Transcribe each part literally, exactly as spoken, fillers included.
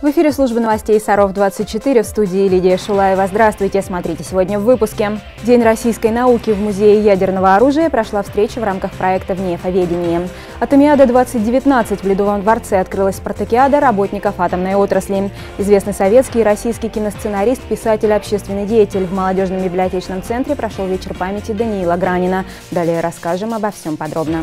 В эфире службы новостей Саров двадцать четыре, в студии Лидия Шулаева. Здравствуйте, смотрите сегодня в выпуске. День российской науки в Музее ядерного оружия прошла встреча в рамках проекта «Внеэфоведение». Атомиада двадцать девятнадцать в Ледовом дворце открылась спартакиада работников атомной отрасли. Известный советский и российский киносценарист, писатель, общественный деятель. В молодежном библиотечном центре прошел вечер памяти Даниила Гранина. Далее расскажем обо всем подробно.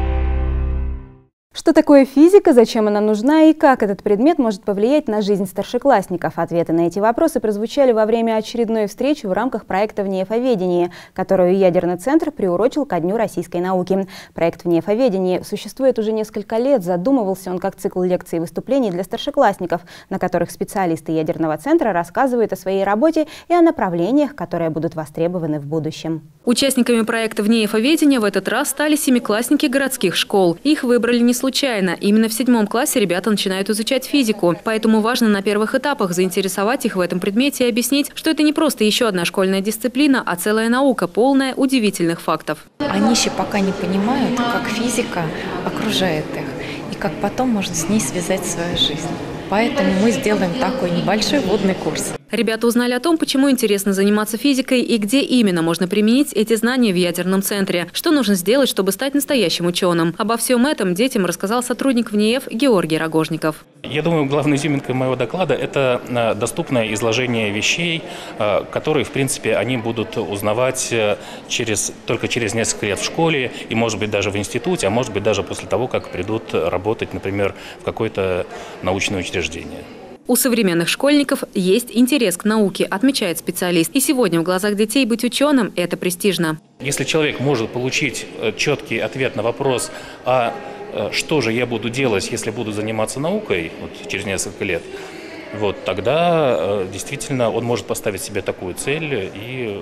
Что такое физика, зачем она нужна и как этот предмет может повлиять на жизнь старшеклассников? Ответы на эти вопросы прозвучали во время очередной встречи в рамках проекта «Внеэфоведение», которую ядерный центр приурочил ко Дню российской науки. Проект «Внеэфоведение» существует уже несколько лет. Задумывался он как цикл лекций и выступлений для старшеклассников, на которых специалисты ядерного центра рассказывают о своей работе и о направлениях, которые будут востребованы в будущем. Участниками проекта «Внеэфоведение» в этот раз стали семиклассники городских школ. Их выбрали не случайно. Именно в седьмом классе ребята начинают изучать физику. Поэтому важно на первых этапах заинтересовать их в этом предмете и объяснить, что это не просто еще одна школьная дисциплина, а целая наука, полная удивительных фактов. Они еще пока не понимают, как физика окружает их и как потом можно с ней связать свою жизнь. Поэтому мы сделаем такой небольшой вводный курс. Ребята узнали о том, почему интересно заниматься физикой и где именно можно применить эти знания в ядерном центре. Что нужно сделать, чтобы стать настоящим ученым. Обо всем этом детям рассказал сотрудник ВНИЭФ Георгий Рогожников. Я думаю, главной изюминкой моего доклада – это доступное изложение вещей, которые, в принципе, они будут узнавать через, только через несколько лет в школе и, может быть, даже в институте, а может быть, даже после того, как придут работать, например, в какое-то научное учреждение. У современных школьников есть интерес к науке, отмечает специалист. И сегодня в глазах детей быть ученым – это престижно. Если человек может получить четкий ответ на вопрос, а что же я буду делать, если буду заниматься наукой вот, через несколько лет, вот, тогда действительно он может поставить себе такую цель и,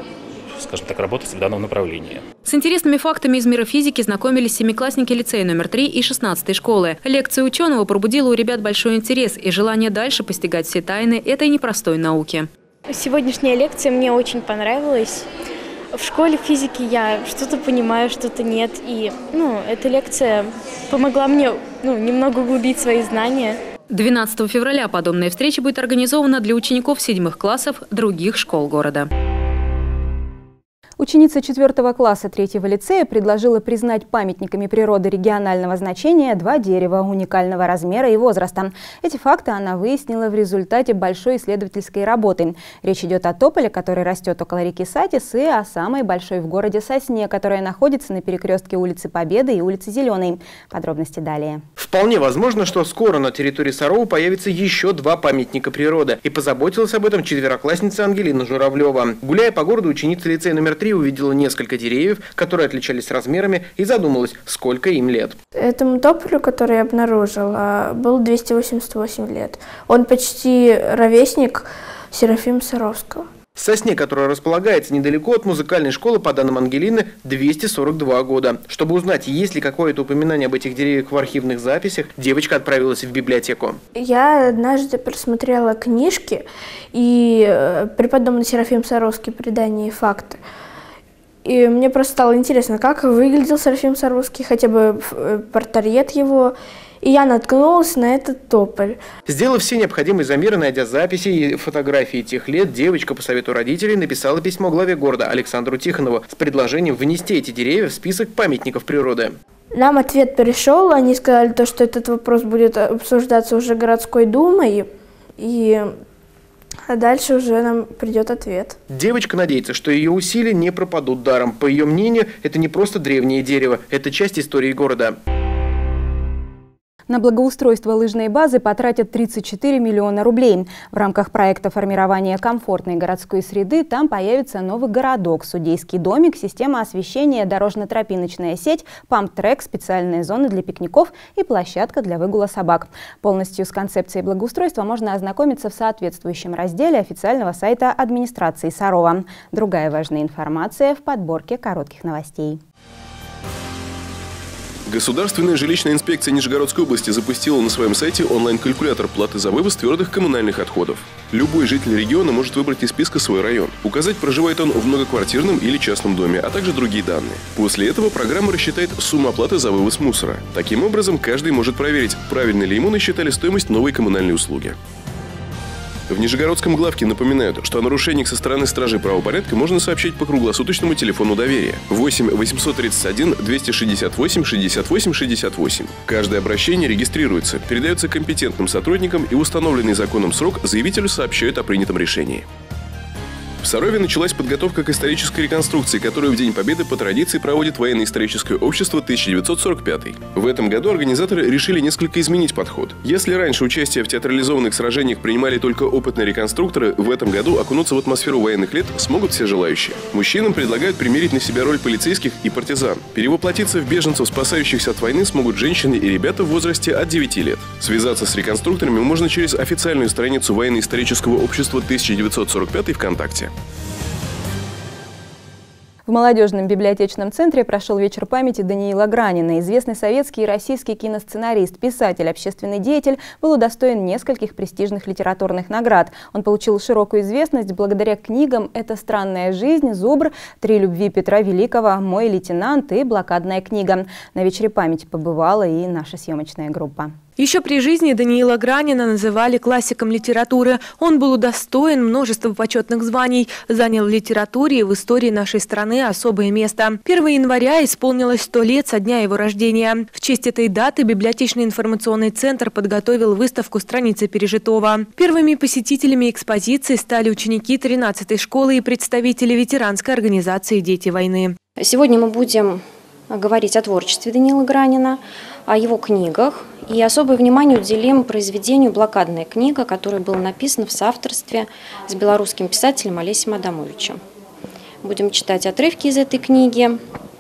скажем так, работать в данном направлении. С интересными фактами из мира физики знакомились семиклассники лицея номер три и шестнадцатой школы. Лекция ученого пробудила у ребят большой интерес и желание дальше постигать все тайны этой непростой науки. Сегодняшняя лекция мне очень понравилась. В школе физики я что-то понимаю, что-то нет. И ну, эта лекция помогла мне ну, немного углубить свои знания. двенадцатого февраля подобная встреча будет организована для учеников седьмых классов других школ города. Ученица четвертого класса третьего лицея предложила признать памятниками природы регионального значения два дерева уникального размера и возраста. Эти факты она выяснила в результате большой исследовательской работы. Речь идет о тополе, который растет около реки Сатис, и о самой большой в городе сосне, которая находится на перекрестке улицы Победы и улицы Зеленой. Подробности далее. Вполне возможно, что скоро на территории Сарова появится еще два памятника природы. И позаботилась об этом четвероклассница Ангелина Журавлева. Гуляя по городу, ученица лицея номер три увидела несколько деревьев, которые отличались размерами, и задумалась, сколько им лет. Этому тополю, который я обнаружила, было двести восемьдесят восемь лет. Он почти ровесник Серафима Саровского. Сосне, которая располагается недалеко от музыкальной школы, по данным Ангелины, двести сорок два года. Чтобы узнать, есть ли какое-то упоминание об этих деревьях в архивных записях, девочка отправилась в библиотеку. Я однажды просмотрела книжки и преподобный Серафим Саровский «Предания и факты». И мне просто стало интересно, как выглядел Серафим Саровский, хотя бы портрет его. И я наткнулась на этот тополь. Сделав все необходимые замеры, найдя записи и фотографии тех лет, девочка по совету родителей написала письмо главе города Александру Тихонову с предложением внести эти деревья в список памятников природы. Нам ответ пришел, они сказали, то, что этот вопрос будет обсуждаться уже городской думой, и а дальше уже нам придет ответ. Девочка надеется, что ее усилия не пропадут даром. По ее мнению, это не просто древнее дерево, это часть истории города. На благоустройство лыжной базы потратят тридцать четыре миллиона рублей. В рамках проекта формирования комфортной городской среды там появится новый городок, судейский домик, система освещения, дорожно-тропиночная сеть, памп-трек, специальные зоны для пикников и площадка для выгула собак. Полностью с концепцией благоустройства можно ознакомиться в соответствующем разделе официального сайта администрации Сарова. Другая важная информация в подборке коротких новостей. Государственная жилищная инспекция Нижегородской области запустила на своем сайте онлайн-калькулятор платы за вывоз твердых коммунальных отходов. Любой житель региона может выбрать из списка свой район, указать, проживает он в многоквартирном или частном доме, а также другие данные. После этого программа рассчитает сумму оплаты за вывоз мусора. Таким образом, каждый может проверить, правильно ли ему насчитали стоимость новой коммунальной услуги. В Нижегородском главке напоминают, что о нарушениях со стороны стражей правопорядка можно сообщить по круглосуточному телефону доверия восемь восемьсот тридцать один двести шестьдесят восемь шестьдесят восемь шестьдесят восемь. Каждое обращение регистрируется, передается компетентным сотрудникам и в установленный законом срок заявителю сообщают о принятом решении. В Сарове началась подготовка к исторической реконструкции, которую в День Победы по традиции проводит военно-историческое общество тысяча девятьсот сорок пятый. В этом году организаторы решили несколько изменить подход. Если раньше участие в театрализованных сражениях принимали только опытные реконструкторы, в этом году окунуться в атмосферу военных лет смогут все желающие. Мужчинам предлагают примерить на себя роль полицейских и партизан. Перевоплотиться в беженцев, спасающихся от войны, смогут женщины и ребята в возрасте от девяти лет. Связаться с реконструкторами можно через официальную страницу военно-исторического общества тысяча девятьсот сорок пятый ВКонтакте. В молодежном библиотечном центре прошел вечер памяти Даниила Гранина. Известный советский и российский киносценарист, писатель, общественный деятель был удостоен нескольких престижных литературных наград. Он получил широкую известность благодаря книгам «Это странная жизнь», «Зубр», «Три любви Петра Великого», «Мой лейтенант» и «Блокадная книга». На вечере памяти побывала и наша съемочная группа. Еще при жизни Даниила Гранина называли классиком литературы. Он был удостоен множества почетных званий, занял в литературе и в истории нашей страны особое место. первого января исполнилось сто лет со дня его рождения. В честь этой даты библиотечный информационный центр подготовил выставку «Страницы пережитого». Первыми посетителями экспозиции стали ученики тринадцатой школы и представители ветеранской организации «Дети войны». Сегодня мы будем говорить о творчестве Даниила Гранина, о его книгах. И особое внимание уделим произведению «Блокадная книга», которое было написано в соавторстве с белорусским писателем Олесем Адамовичем. Будем читать отрывки из этой книги,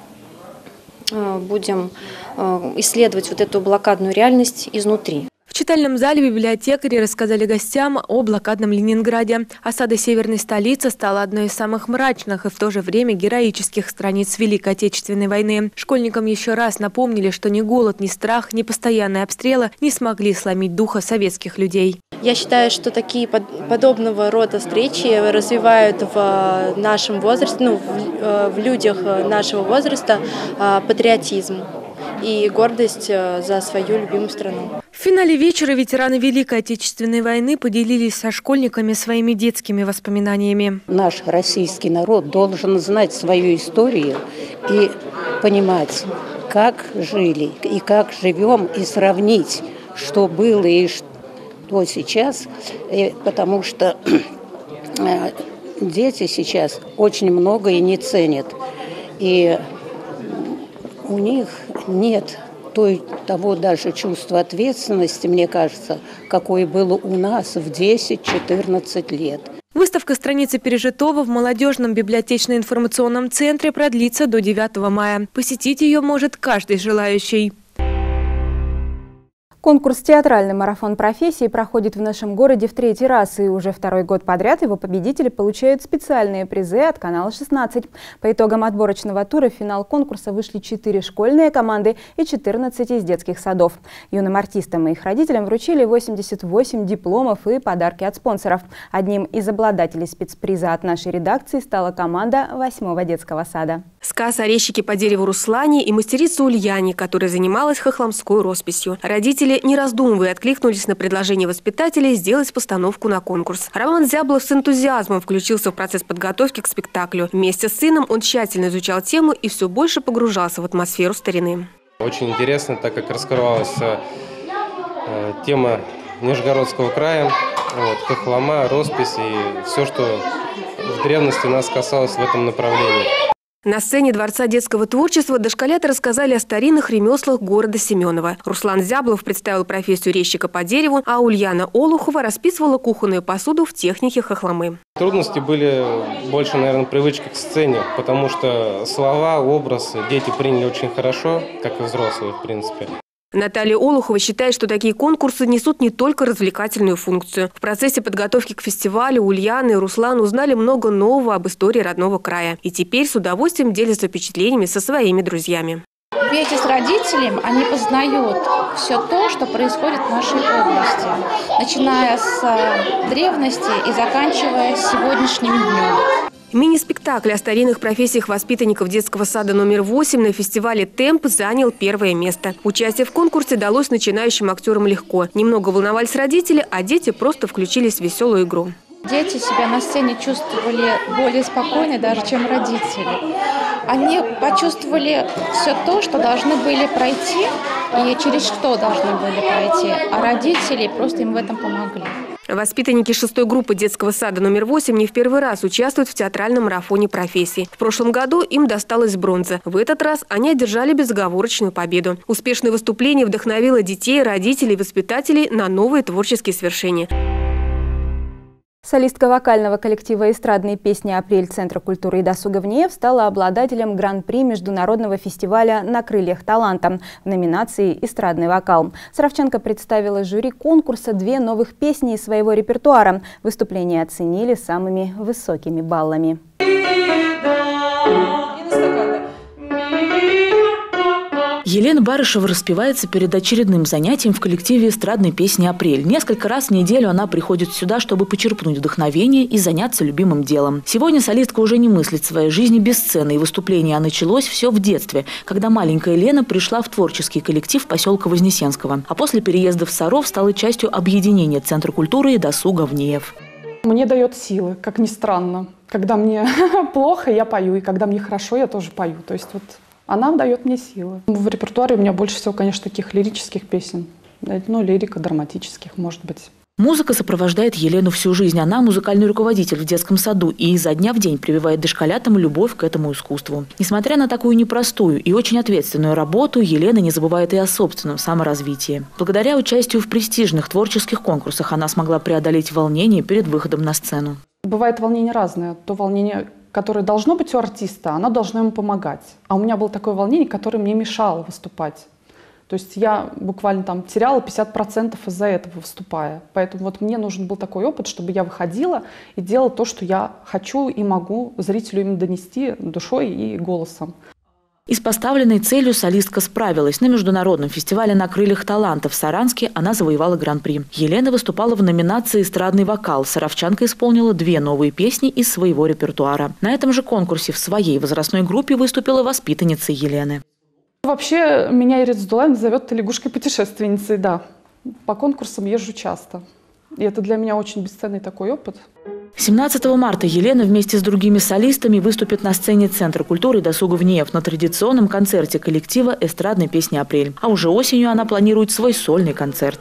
будем исследовать вот эту блокадную реальность изнутри. В читальном зале библиотекари рассказали гостям о блокадном Ленинграде. Осада северной столицы стала одной из самых мрачных и в то же время героических страниц Великой Отечественной войны. Школьникам еще раз напомнили, что ни голод, ни страх, ни постоянные обстрелы не смогли сломить духа советских людей. Я считаю, что такие подобного рода встречи развивают в нашем возрасте, ну, в, в людях нашего возраста патриотизм и гордость за свою любимую страну. В финале вечера ветераны Великой Отечественной войны поделились со школьниками своими детскими воспоминаниями. Наш российский народ должен знать свою историю и понимать, как жили и как живем, и сравнить, что было и что сейчас, потому что дети сейчас очень многое не ценят. И у них нет той, того даже чувства ответственности, мне кажется, какое было у нас в десять-четырнадцать лет. Выставка «Страницы пережитого» в молодежном библиотечно-информационном центре продлится до девятого мая. Посетить ее может каждый желающий. Конкурс «Театральный марафон профессий» проходит в нашем городе в третий раз, и уже второй год подряд его победители получают специальные призы от канала шестнадцать. По итогам отборочного тура в финал конкурса вышли четыре школьные команды и четырнадцать из детских садов. Юным артистам и их родителям вручили восемьдесят восемь дипломов и подарки от спонсоров. Одним из обладателей спецприза от нашей редакции стала команда восьмого детского сада. Сказ о резчике по дереву Руслане и мастерице Ульяне, которая занималась хохломской росписью. Родители, не раздумывая, откликнулись на предложение воспитателей сделать постановку на конкурс. Роман Зяблов с энтузиазмом включился в процесс подготовки к спектаклю. Вместе с сыном он тщательно изучал тему и все больше погружался в атмосферу старины. Очень интересно, так как раскрывалась э, тема Нижегородского края, вот, хохлома, роспись и все, что в древности нас касалось в этом направлении. На сцене Дворца детского творчества дошколята рассказали о старинных ремеслах города Семенова. Руслан Зяблов представил профессию резчика по дереву, а Ульяна Олухова расписывала кухонную посуду в технике хохломы. Трудности были больше, наверное, привычки к сцене, потому что слова, образ дети приняли очень хорошо, как и взрослые, в принципе. Наталья Олухова считает, что такие конкурсы несут не только развлекательную функцию. В процессе подготовки к фестивалю Ульяна и Руслан узнали много нового об истории родного края. И теперь с удовольствием делятся впечатлениями со своими друзьями. вместе с родителями они познают все то, что происходит в нашей области, начиная с древности и заканчивая сегодняшним днем. Мини-спектакль о старинных профессиях воспитанников детского сада номер восемь на фестивале «Темп» занял первое место. Участие в конкурсе далось начинающим актерам легко. Немного волновались родители, а дети просто включились в веселую игру. Дети себя на сцене чувствовали более спокойно даже, чем родители. Они почувствовали все то, что должны были пройти и через что должны были пройти, а родители просто им в этом помогли. Воспитанники шестой группы детского сада номер восемь не в первый раз участвуют в театральном марафоне профессий. В прошлом году им досталась бронза. В этот раз они одержали безоговорочную победу. Успешное выступление вдохновило детей, родителей и воспитателей на новые творческие свершения. Солистка вокального коллектива эстрадной песни «Апрель» Центра культуры и досуга ВНИЭФ стала обладателем гран-при международного фестиваля «На крыльях таланта» в номинации «Эстрадный вокал». Саровчанка представила жюри конкурса две новых песни из своего репертуара. Выступление оценили самыми высокими баллами. Елена Барышева распевается перед очередным занятием в коллективе эстрадной песни «Апрель». Несколько раз в неделю она приходит сюда, чтобы почерпнуть вдохновение и заняться любимым делом. Сегодня солистка уже не мыслит своей жизни без сцены, и выступление началось все в детстве, когда маленькая Лена пришла в творческий коллектив поселка Вознесенского, а после переезда в Саров стала частью объединения Центра культуры и досуга ВНИЭФ. Мне дает силы, как ни странно. Когда мне плохо, я пою, и когда мне хорошо, я тоже пою. То есть вот... Она дает мне силы. В репертуаре у меня больше всего, конечно, таких лирических песен. Ну, лирико-драматических, может быть. Музыка сопровождает Елену всю жизнь. Она музыкальный руководитель в детском саду и изо дня в день прививает дошколятам любовь к этому искусству. Несмотря на такую непростую и очень ответственную работу, Елена не забывает и о собственном саморазвитии. Благодаря участию в престижных творческих конкурсах она смогла преодолеть волнение перед выходом на сцену. Бывает волнение разное. То волнение, которое должно быть у артиста, оно должно ему помогать. А у меня было такое волнение, которое мне мешало выступать. То есть я буквально там теряла пятьдесят процентов из-за этого, выступая. Поэтому вот мне нужен был такой опыт, чтобы я выходила и делала то, что я хочу и могу зрителю им донести душой и голосом. И с поставленной целью солистка справилась. На международном фестивале «На крыльях таланта» в Саранске она завоевала гран-при. Елена выступала в номинации «Эстрадный вокал». Саровчанка исполнила две новые песни из своего репертуара. На этом же конкурсе в своей возрастной группе выступила воспитанница Елены. Вообще меня Ирина Задулаевна зовет лягушкой-путешественницей, да. По конкурсам езжу часто. И это для меня очень бесценный такой опыт. семнадцатого марта Елена вместе с другими солистами выступит на сцене Центра культуры и досуга ВНИЭФ на традиционном концерте коллектива эстрадной песни «Апрель». А уже осенью она планирует свой сольный концерт.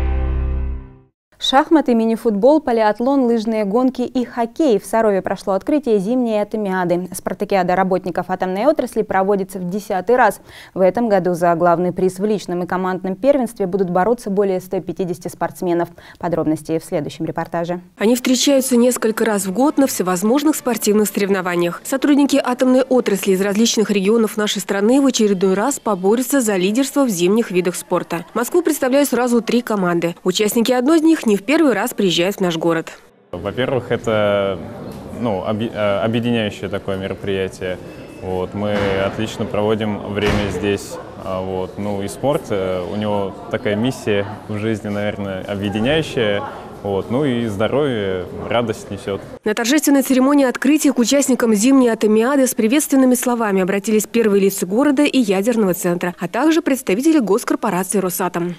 Шахматы, мини-футбол, полиатлон, лыжные гонки и хоккей. В Сарове прошло открытие зимней атомиады. Спартакиада работников атомной отрасли проводится в десятый раз. В этом году за главный приз в личном и командном первенстве будут бороться более ста пятидесяти спортсменов. Подробности в следующем репортаже. Они встречаются несколько раз в год на всевозможных спортивных соревнованиях. Сотрудники атомной отрасли из различных регионов нашей страны в очередной раз поборются за лидерство в зимних видах спорта. Москву представляют сразу три команды. Участники одной из них не в первый раз приезжают в наш город. Во-первых, это ну, объединяющее такое мероприятие. Вот, мы отлично проводим время здесь. Вот. Ну и спорт, у него такая миссия в жизни, наверное, объединяющая. Вот. Ну и здоровье, радость несет. На торжественной церемонии открытия к участникам зимней атомиады с приветственными словами обратились первые лица города и ядерного центра, а также представители госкорпорации «Росатом».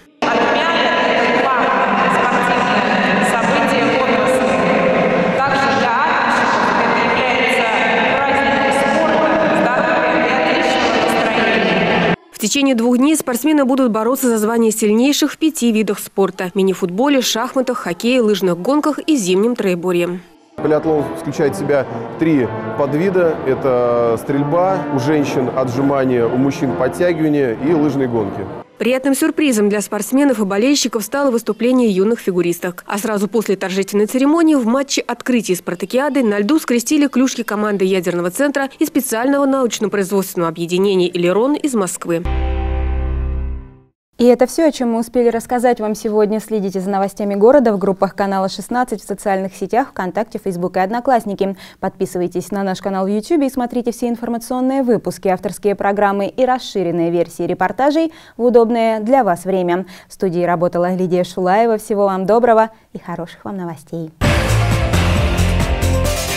В течение двух дней спортсмены будут бороться за звание сильнейших в пяти видах спорта – мини-футболе, шахматах, хоккее, лыжных гонках и зимнем троеборье. Полиатлон включает в себя три подвида. Это стрельба, у женщин отжимания, у мужчин подтягивания и лыжные гонки. Приятным сюрпризом для спортсменов и болельщиков стало выступление юных фигуристок. А сразу после торжественной церемонии в матче открытия спартакиады на льду скрестили клюшки команды ядерного центра и специального научно-производственного объединения «Элерон» из Москвы. И это все, о чем мы успели рассказать вам сегодня. Следите за новостями города в группах канала шестнадцать, в социальных сетях, ВКонтакте, Фейсбук и Одноклассники. Подписывайтесь на наш канал в Ютубе и смотрите все информационные выпуски, авторские программы и расширенные версии репортажей в удобное для вас время. В студии работала Лидия Шулаева. Всего вам доброго и хороших вам новостей.